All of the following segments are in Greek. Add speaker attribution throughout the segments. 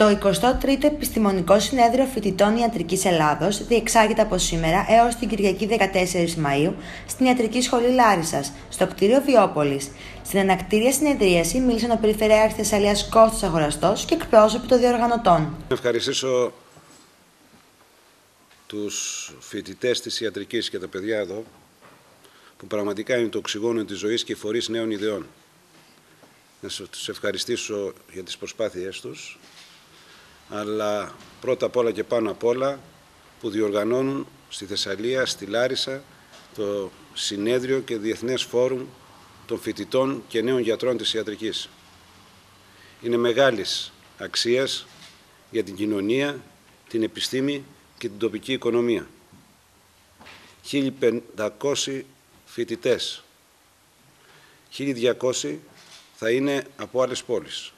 Speaker 1: Το 23ο Επιστημονικό Συνέδριο Φοιτητών Ιατρικής Ελλάδος διεξάγεται από σήμερα έως την Κυριακή 14 Μαΐου στην Ιατρική Σχολή Λάρισσας, στο κτίριο Βιόπολης. Στην ανακτήρια συνεδρίαση μίλησαν ο Περιφερειάρχης Θεσσαλίας Κώστας Αγοραστός και εκπρόσωποι των διοργανωτών.
Speaker 2: Ευχαριστήσω τους φοιτητές της ιατρικής και τα παιδιά εδώ, που πραγματικά είναι το οξυγόνο της ζωής και φορείς νέων ιδεών. Να τους ευχαριστήσω για τις προσπάθειές τους, αλλά πρώτα απ' όλα και πάνω απ' όλα που διοργανώνουν στη Θεσσαλία, στη Λάρισα, το Συνέδριο και Διεθνές Φόρουμ των Φοιτητών και Νέων Γιατρών της Ιατρικής. Είναι μεγάλης αξίας για την κοινωνία, την επιστήμη και την τοπική οικονομία. 1.500 φοιτητές, 1.200 θα είναι από άλλες πόλεις,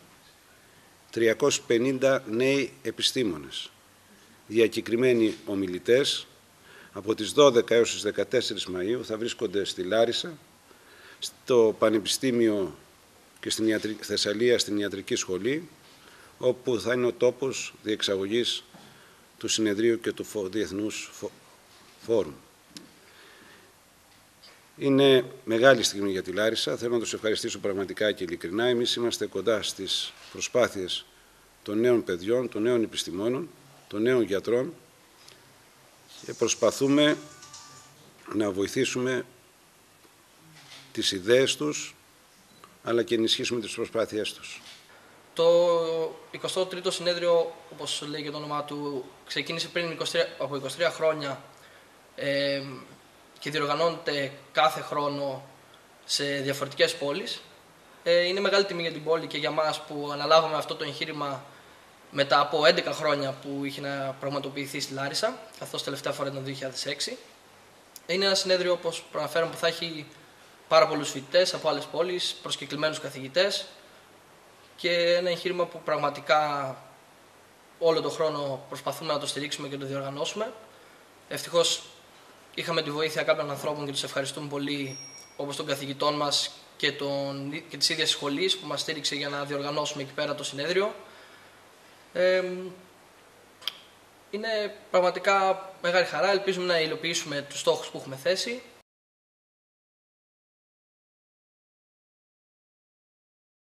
Speaker 2: 350 νέοι επιστήμονες, διακεκριμένοι ομιλητές, από τις 12 έως τις 14 Μαΐου θα βρίσκονται στη Λάρισα, στο Πανεπιστήμιο και στην Θεσσαλία, στην Ιατρική Σχολή, όπου θα είναι ο τόπος διεξαγωγής του Συνεδρίου και του Διεθνούς Φόρουμ. Είναι μεγάλη στιγμή για τη Λάρισα. Θέλω να τους ευχαριστήσω πραγματικά και ειλικρινά. Εμείς είμαστε κοντά στις προσπάθειες των νέων παιδιών, των νέων επιστημόνων, των νέων γιατρών και προσπαθούμε να βοηθήσουμε τις ιδέες τους, αλλά και ενισχύσουμε τις προσπάθειές τους.
Speaker 3: Το 23ο συνέδριο, όπως λέει και το όνομά του, ξεκίνησε πριν από 23 χρόνια και διοργανώνεται κάθε χρόνο σε διαφορετικές πόλεις. Είναι μεγάλη τιμή για την πόλη και για μας που αναλάβαμε αυτό το εγχείρημα μετά από 11 χρόνια που είχε να πραγματοποιηθεί στη Λάρισα, καθώς τελευταία φορά ήταν το 2006. Είναι ένα συνέδριο, όπως προαναφέραμε, που θα έχει πάρα πολλούς φοιτητές από άλλες πόλεις, προσκεκλημένους καθηγητές και ένα εγχείρημα που πραγματικά όλο τον χρόνο προσπαθούμε να το στηρίξουμε και να το διοργανώσουμε. Ευτυχώς είχαμε τη βοήθεια κάποιων ανθρώπων και τους ευχαριστούμε πολύ, όπως των καθηγητών μας και της ίδιας σχολής που μας στήριξε για να διοργανώσουμε εκεί πέρα το συνέδριο. Είναι πραγματικά μεγάλη χαρά, ελπίζουμε να υλοποιήσουμε τους στόχους που έχουμε θέσει.